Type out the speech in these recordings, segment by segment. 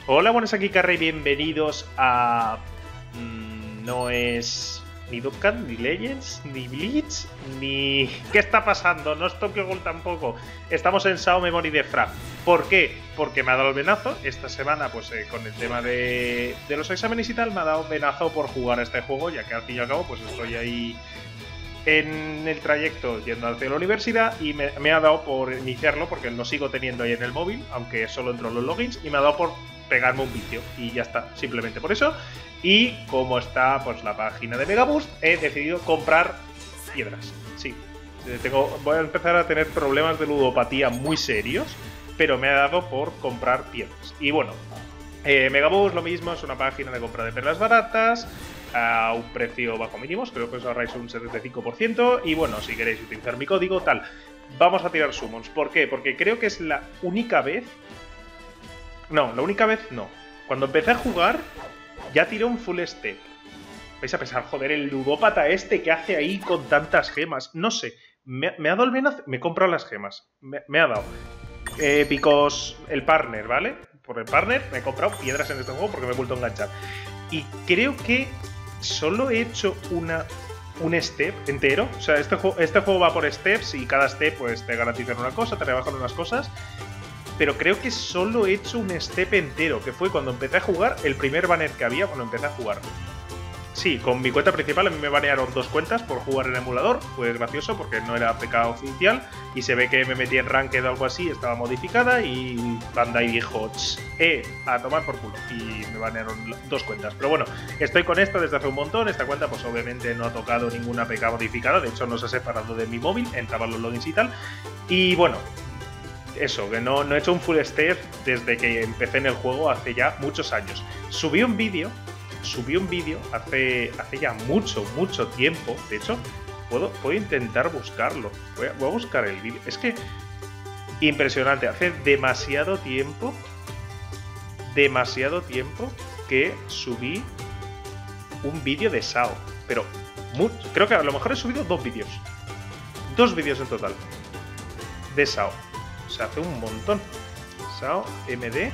Hola, buenas, aquí Carrey, bienvenidos a... no es... ni Dokkan, ni Legends, ni Bleach, ni... ¿Qué está pasando? No es Tokyo Ghoul tampoco. Estamos en SAO Memory de Fra. ¿Por qué? Porque me ha dado el venazo. Esta semana, pues con el tema de los exámenes y tal, me ha dado venazo por jugar a este juego, ya que al fin y al cabo, pues estoy ahí en el trayecto yendo hacia la universidad y me ha dado por iniciarlo, porque lo sigo teniendo ahí en el móvil, aunque solo entro en los logins, y me ha dado por pegarme un vicio y ya está, simplemente por eso. Y como está pues la página de Megaboost, he decidido comprar piedras. Sí, voy a empezar a tener problemas de ludopatía muy serios, pero me ha dado por comprar piedras. Y bueno, Megaboost lo mismo, es una página de compra de perlas baratas a un precio bajo mínimos, creo que os ahorráis un 75%. Y bueno, si queréis utilizar mi código, tal, vamos a tirar summons. ¿Por qué? Porque creo que es la única vez... No, la única vez no. Cuando empecé a jugar, ya tiré un full step. Vais a pensar, joder, el ludópata este que hace ahí con tantas gemas. No sé, me ha dado el venazo, me he comprado las gemas. Me ha dado. Because el partner, ¿vale? Por el partner me he comprado piedras en este juego porque me he vuelto a enganchar. Y creo que solo he hecho un step entero. O sea, este juego va por steps y cada step pues te garantizan una cosa, te rebajan unas cosas. Pero creo que solo he hecho un step entero, que fue cuando empecé a jugar, el primer banner que había cuando empecé a jugar. Sí, con mi cuenta principal a mí me banearon 2 cuentas por jugar en emulador. Fue gracioso porque no era APK oficial y se ve que me metí en Ranked o algo así, estaba modificada y Bandai dijo, a tomar por culo, y me banearon 2 cuentas. Pero bueno, estoy con esto desde hace un montón. Esta cuenta pues obviamente no ha tocado ninguna APK modificada, de hecho no se ha separado de mi móvil, entraban los logins y tal. Y bueno, eso, que no he hecho un full step desde que empecé en el juego hace ya muchos años. Subí un vídeo hace ya mucho tiempo. De hecho, puedo intentar buscarlo. Voy a buscar el vídeo. Es que impresionante, hace demasiado tiempo que subí un vídeo de SAO. Pero creo que a lo mejor he subido 2 vídeos. 2 vídeos en total de SAO. O sea, hace un montón. SAO MD.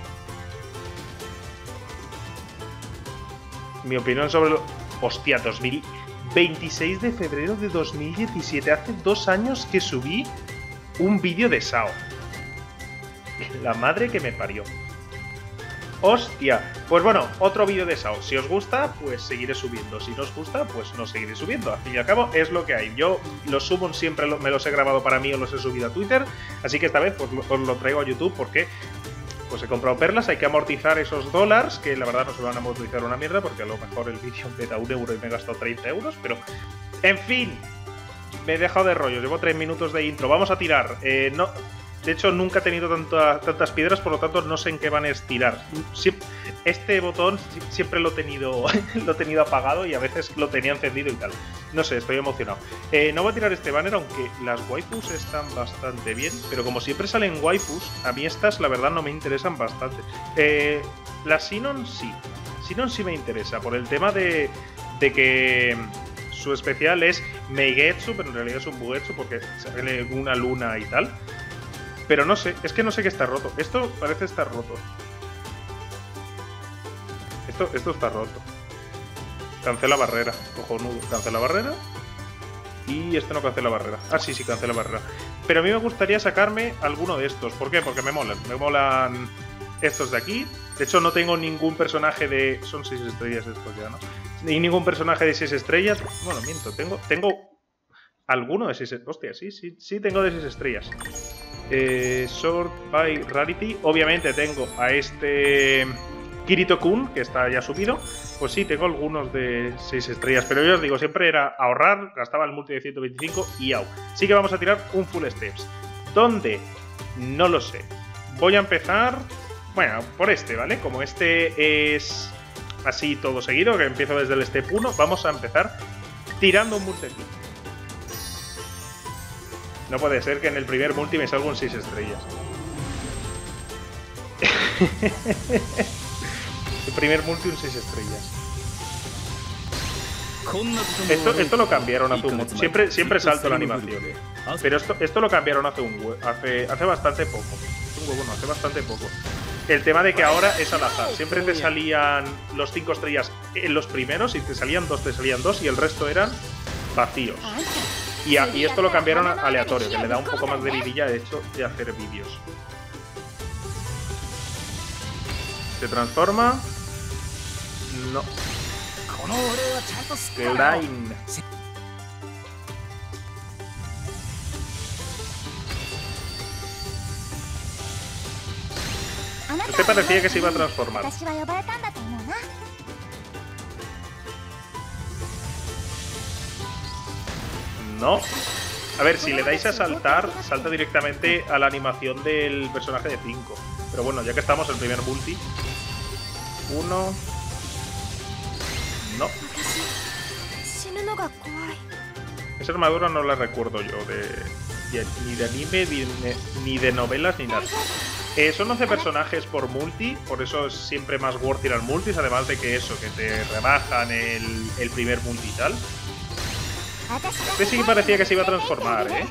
Mi opinión sobre lo... Hostia, 26 de febrero de 2017. Hace 2 años que subí un vídeo de SAO. La madre que me parió. Hostia. Pues bueno, otro vídeo de SAO. Si os gusta, pues seguiré subiendo. Si no os gusta, pues no seguiré subiendo. Al fin y al cabo, es lo que hay. Yo los subo siempre, me los he grabado para mí o los he subido a Twitter. Así que esta vez pues os lo traigo a YouTube porque... pues he comprado perlas, hay que amortizar esos dólares, que la verdad no se van a amortizar una mierda, porque a lo mejor el vídeo me da 1 euro y me he gastado 30 euros, pero... En fin, me he dejado de rollo, llevo 3 minutos de intro, vamos a tirar. De hecho, nunca he tenido tantas piedras, por lo tanto no sé en qué van a estirar. Este botón siempre lo he tenido apagado y a veces lo tenía encendido y tal. No sé, estoy emocionado. No voy a tirar este banner, aunque las waifus están bastante bien, pero como siempre salen waifus, a mí estas la verdad no me interesan bastante. La Sinon sí. Sinon sí me interesa, por el tema de que su especial es Meigetsu, pero en realidad es un Bugetsu porque sale una luna y tal. Pero no sé, es que no sé qué está roto. Esto parece estar roto. Esto está roto. Cancela barrera. Cojonudo. Cancela barrera. Y este no cancela barrera. Ah, sí, cancela barrera. Pero a mí me gustaría sacarme alguno de estos. ¿Por qué? Porque me molan. Me molan estos de aquí. De hecho, no tengo ningún personaje de... Son 6 estrellas estos ya, ¿no? Ni ningún personaje de 6 estrellas. Bueno, miento. Tengo alguno de 6... Hostia, sí, tengo de 6 estrellas. Sort by Rarity. Obviamente tengo a este Kirito-kun, que está ya subido. Pues sí, tengo algunos de 6 estrellas. Pero yo os digo, siempre era ahorrar. Gastaba el multi de 125 y au. Sí que vamos a tirar un full steps. ¿Dónde? No lo sé. Voy a empezar... Bueno, por este, ¿vale? Como este es así todo seguido, que empiezo desde el step 1, vamos a empezar tirando un multi. No puede ser que en el primer multi me salga un 6 estrellas. El primer multi un 6 estrellas. Esto lo cambiaron hace un montón. Siempre salto la animación. Pero esto lo cambiaron hace bastante poco. Hace bastante poco. El tema de que ahora es al azar. Siempre te salían los 5 estrellas en los primeros y te salían 2 y el resto eran vacíos. Y esto lo cambiaron a aleatorio, que le da un poco más de vidilla de hecho de hacer vídeos. ¿Se transforma? No. Line. Usted parecía que se iba a transformar. No. A ver, si le dais a saltar, salta directamente a la animación del personaje de 5. Pero bueno, ya que estamos, el primer multi. 1. No. Esa armadura no la recuerdo yo ni de anime, ni de novelas, ni nada. Son 11 personajes por multi, por eso es siempre más worth ir al multis, además de que eso, que te rebajan el primer multi y tal. Este sí que parecía que se iba a transformar, ¿eh?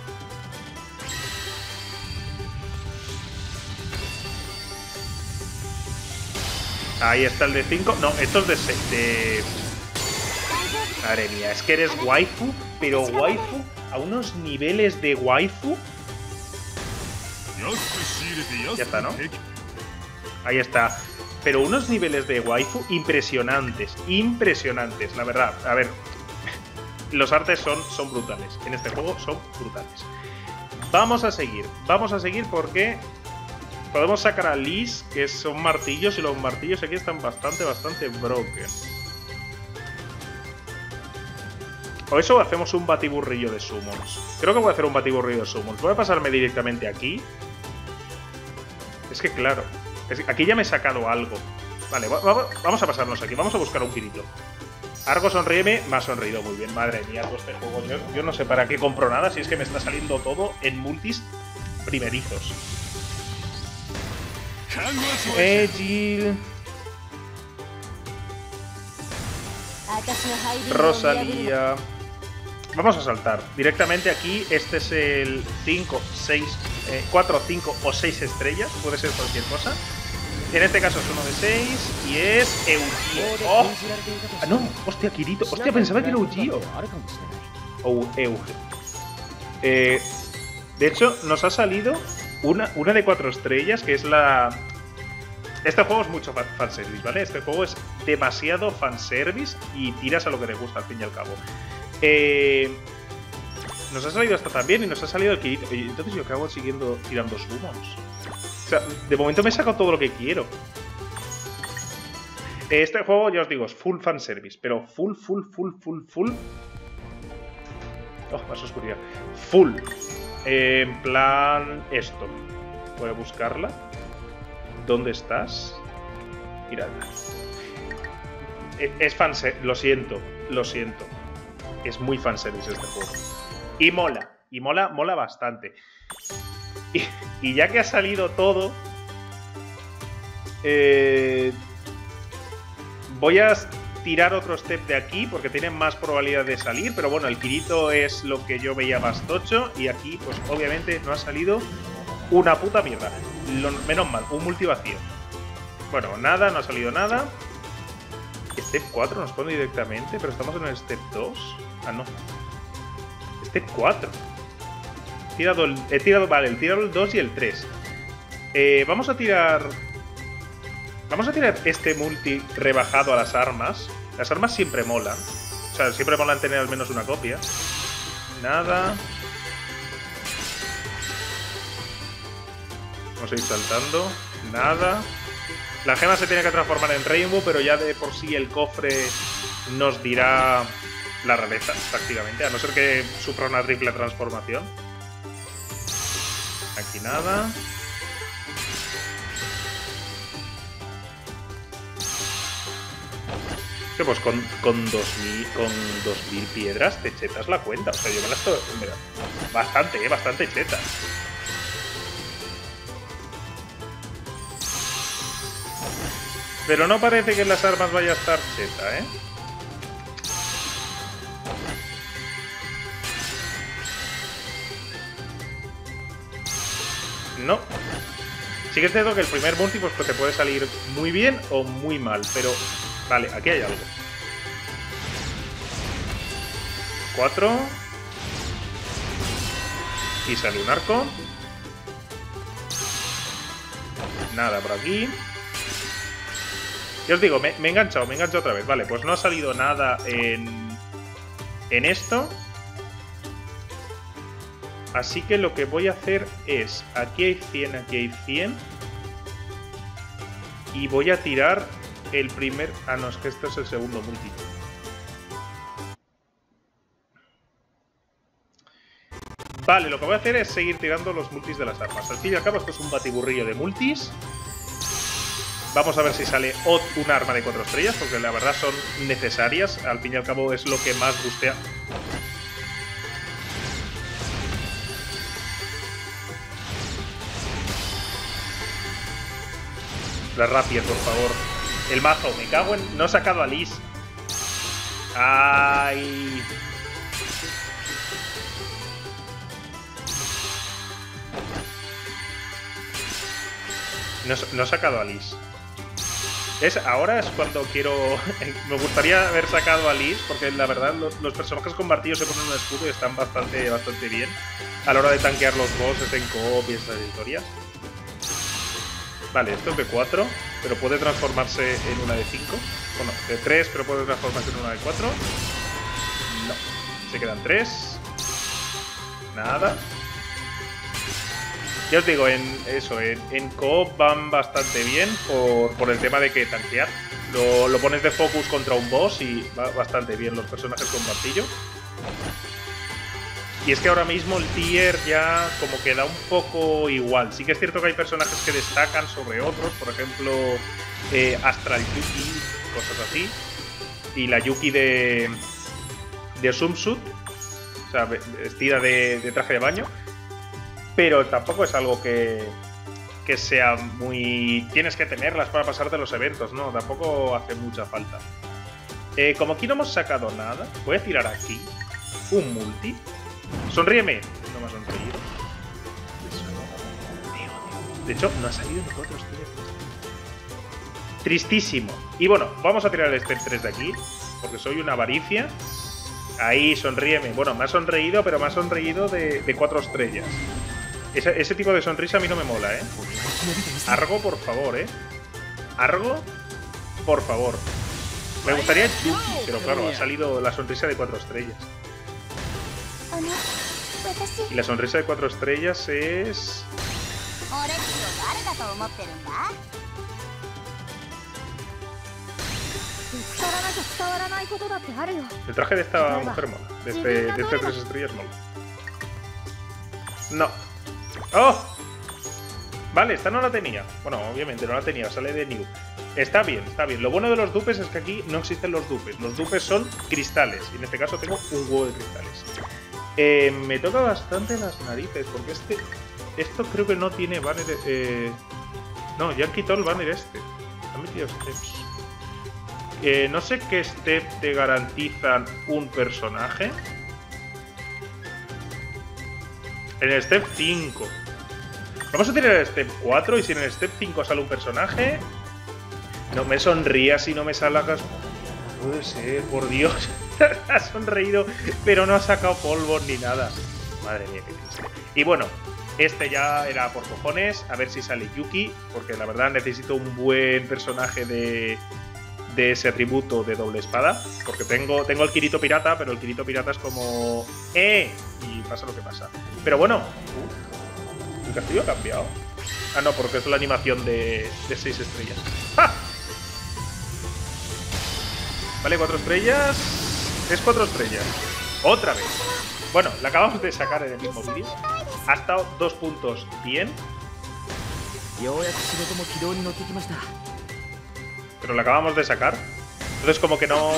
Ahí está el de 5. No, esto es de 6. Madre mía, es que eres waifu, pero waifu a unos niveles de waifu. Ya está, ¿no? Ahí está. Pero unos niveles de waifu impresionantes. Impresionantes, la verdad. A ver, los artes son brutales. En este juego son brutales. Vamos a seguir porque podemos sacar a Liz, que son martillos, y los martillos aquí están bastante broken. O eso o hacemos un batiburrillo de summons. Creo que voy a hacer un batiburrillo de summons. Voy a pasarme directamente aquí. Es que claro, aquí ya me he sacado algo. Vale, vamos a pasarnos aquí. Vamos a buscar un Kirito. Argo, sonríeme. Me ha sonreído muy bien. Madre mía, todo este juego. Yo no sé para qué compro nada, si es que me está saliendo todo en multis primerizos. Jill. Rosalía. Vamos a saltar. Directamente aquí, este es el 5, 6, 4, 5 o 6 estrellas. Puede ser cualquier cosa. En este caso es uno de 6 y es Eugeo. ¡Oh! Ah, no, hostia, Kirito. Hostia, pensaba que era Eugeo. O Eugeo. De hecho, nos ha salido una de 4 estrellas, que es la... Este juego es mucho fanservice, ¿vale? Este juego es demasiado fanservice y tiras a lo que te gusta, al fin y al cabo. Nos ha salido esta también y nos ha salido el Kirito. Y entonces yo acabo siguiendo tirando summons. O sea, de momento me he sacado todo lo que quiero. Este juego, ya os digo, es full fanservice, pero full. Oh, más oscuridad. Full. En plan... esto. Voy a buscarla. ¿Dónde estás? Mirad. Es fanservice. Lo siento. Es muy fanservice este juego. Y mola bastante. Y ya que ha salido todo, voy a tirar otro step de aquí porque tienen más probabilidad de salir. Pero bueno, el Kirito es lo que yo veía más tocho. Y aquí, pues obviamente no ha salido una puta mierda. Menos mal, un multivacío. Bueno, nada, no ha salido nada. Step 4 nos pone directamente, pero estamos en el Step 2. Ah, no. Step 4. He tirado, vale, he tirado el 2 y el 3. Vamos a tirar este multi rebajado a las armas. Las armas siempre molan. O sea, siempre molan tener al menos una copia. Nada. Vamos a ir saltando. Nada. La gema se tiene que transformar en Rainbow, pero ya de por sí el cofre nos dirá la rareza, prácticamente. A no ser que sufra una triple transformación. Aquí nada. Pues con 2000 piedras te chetas la cuenta. O sea, yo me la estoy... Bastante chetas. Pero no parece que en las armas vaya a estar cheta, ¿eh? No. Sí que es cierto que el primer multi pues te puede salir muy bien o muy mal, pero... Vale, aquí hay algo. 4. Y sale un arco. Nada por aquí. Ya os digo, me he enganchado otra vez. Vale, pues no ha salido nada en esto. Así que lo que voy a hacer es... Aquí hay 100, aquí hay 100. Y voy a tirar el primer... Ah, no, es que esto es el segundo multi. Vale, lo que voy a hacer es seguir tirando los multis de las armas. Al fin y al cabo esto es un batiburrillo de multis. Vamos a ver si sale un arma de 4 estrellas, porque la verdad son necesarias. Al fin y al cabo es lo que más bustea. La Rapier, por favor. El mazo, me cago en... No he sacado a Liz. Ay... No he sacado a Liz. Ahora es cuando quiero... Me gustaría haber sacado a Liz, porque la verdad los personajes con martillo se ponen un escudo y están bastante bien a la hora de tanquear los bosses en co-op y esas historias. Vale, esto es de 4, pero puede transformarse en una de 5. Bueno, de 3, pero puede transformarse en una de 4. No. Se quedan 3. Nada. Ya os digo, en co-op van bastante bien por el tema de que tanquear. Lo pones de focus contra un boss y va bastante bien los personajes con martillo. Y es que ahora mismo el tier ya como que da un poco igual. Sí que es cierto que hay personajes que destacan sobre otros. Por ejemplo, Astral Yuki, cosas así. Y la Yuki de Swimsuit. O sea, vestida de traje de baño. Pero tampoco es algo que sea muy... Tienes que tenerlas para pasarte los eventos, ¿no? Tampoco hace mucha falta. Como aquí no hemos sacado nada, voy a tirar aquí un multi. Sonríeme. No me ha sonreído. De hecho, no ha salido ni 4 estrellas. Tristísimo. Y bueno, vamos a tirar el Step 3 de aquí, porque soy una avaricia. Ahí, sonríeme. Bueno, me ha sonreído, pero me ha sonreído de 4 estrellas. Ese tipo de sonrisa a mí no me mola, ¿eh? Argo, por favor, ¿eh? Argo, por favor. Me gustaría Yuki, pero claro, ha salido la sonrisa de 4 estrellas. Y la sonrisa de 4 estrellas es... El traje de esta mujer mola. De este 3 estrellas mola. No. ¡Oh! Vale, esta no la tenía. Bueno, obviamente no la tenía, sale de New. Está bien, está bien. Lo bueno de los dupes es que aquí no existen los dupes. Los dupes son cristales. Y en este caso tengo un huevo de cristales. Me toca bastante las narices, porque esto creo que no tiene banner... No, ya han quitado el banner este. Han metido steps. No sé qué step te garantizan un personaje. En el step 5. Vamos a tirar el step 4 y si en el step 5 sale un personaje... No me sonrías y no me salgas... Puede ser, por Dios. Ha sonreído, pero no ha sacado polvos ni nada. Madre mía, qué triste. Y bueno, este ya era por cojones. A ver si sale Yuki, porque la verdad necesito un buen personaje de ese atributo de doble espada. Porque tengo el Kirito pirata, pero el Kirito pirata es como... Y pasa lo que pasa. Pero bueno... ¿El castillo ha cambiado? Ah, no, porque es la animación de 6 estrellas. ¡Ja! Vale, 4 estrellas. Es 4 estrellas. Otra vez. Bueno, la acabamos de sacar en el mismo vídeo. Ha estado 2 puntos bien. Pero la acabamos de sacar. Entonces como que no...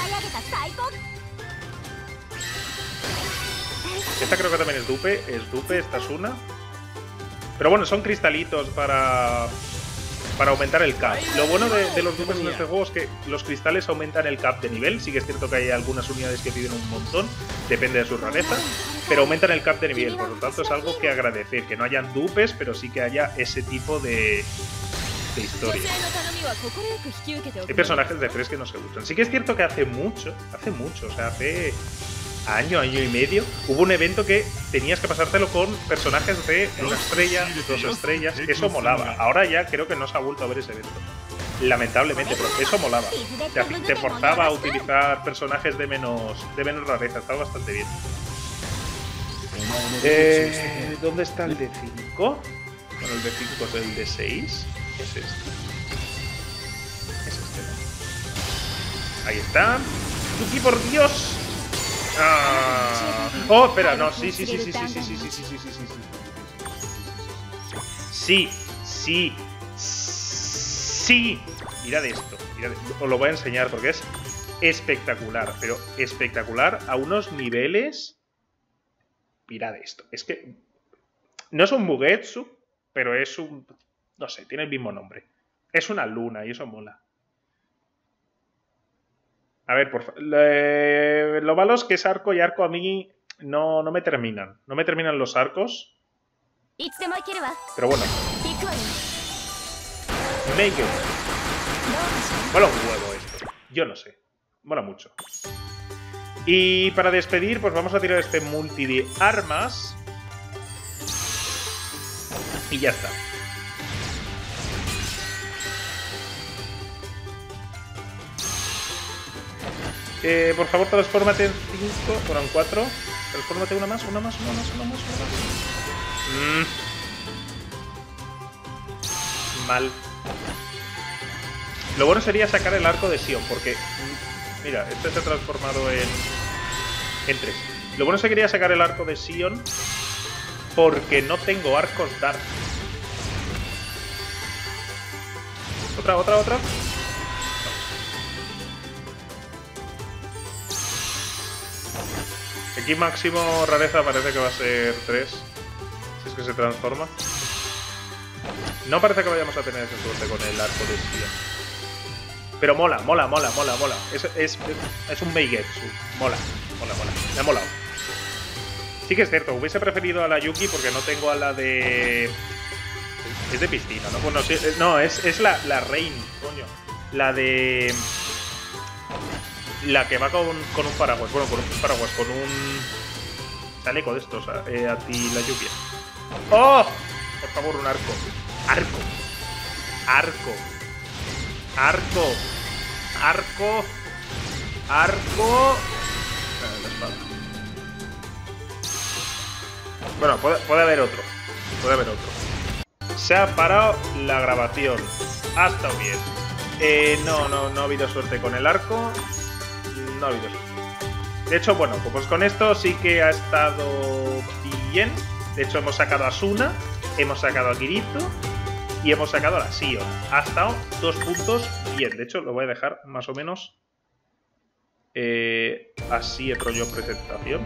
Esta creo que también es dupe. Es dupe, esta es una. Pero bueno, son cristalitos para para aumentar el cap. Lo bueno de los dupes en este juego es que los cristales aumentan el cap de nivel. Sí que es cierto que hay algunas unidades que piden un montón, depende de su rareza, pero aumentan el cap de nivel. Por lo tanto, es algo que agradecer, que no hayan dupes, pero sí que haya ese tipo de historia. Hay personajes de 3 que no se usan. Sí que es cierto que hace mucho, o sea, hace año y medio, hubo un evento que tenías que pasártelo con personajes de 1 estrella, 2 estrellas, eso molaba. Ahora ya creo que no se ha vuelto a ver ese evento. Lamentablemente, pero eso molaba. Te forzaba a utilizar personajes de menos rareza, estaba bastante bien. ¿Dónde está el D5? Bueno, el D5 es el D6. Es este. Es este. Ahí está. ¡Yuki, por Dios! Ah. Oh, espera, no, sí. Sí. Mirad esto. Os lo voy a enseñar porque es espectacular, pero espectacular a unos niveles. Mirad esto. Es que no es un Mugetsu, pero es un... No sé, tiene el mismo nombre. Es una luna y eso mola. A ver, por favor. Lo malo es que es arco y arco a mí no me terminan. No me terminan los arcos. Pero bueno. Make it. Mola un huevo esto. Yo no sé. Mola mucho. Y para despedir, pues vamos a tirar este multi de armas. Y ya está. Por favor, transfórmate en 5, bueno, en 4. Transfórmate una más. Mal. Lo bueno sería sacar el arco de Sion, porque... Mira, este se ha transformado en 3. Lo bueno sería sacar el arco de Sion, porque no tengo arcos Dark. Otra. Aquí máximo rareza parece que va a ser 3. Si es que se transforma. No parece que vayamos a tener esa suerte con el arco de Sion. Pero mola. Es un Meigetsu. Mola. Me ha molado. Sí que es cierto, hubiese preferido a la Yuki porque no tengo a la de... Es de piscina, ¿no? Bueno, sí, no, es la Rain, coño. La de... La que va con un paraguas. Bueno, con un paraguas, con un chaleco de estos. A ti la lluvia. ¡Oh! Por favor, un arco. Arco. La espada. Bueno, puede haber otro. Se ha parado la grabación. Ha estado bien. No ha habido suerte con el arco. No ha habido suerte. De hecho, bueno, pues con esto sí que ha estado bien. De hecho, hemos sacado a Suna, hemos sacado a Kirito y hemos sacado a la Sion. Ha estado 2 puntos bien. De hecho, lo voy a dejar más o menos así el rollo presentación.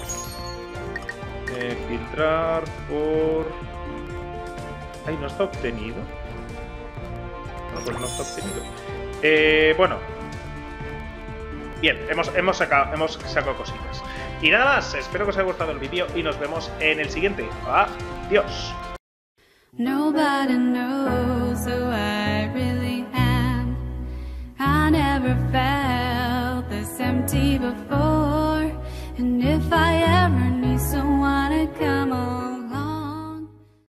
Filtrar por... Ay, no está obtenido. No, pues no está obtenido. Bueno. Bien, hemos sacado cositas. Y nada más, espero que os haya gustado el vídeo y nos vemos en el siguiente. Adiós. Nobody knows who I really am. I never felt this empty before. And if I ever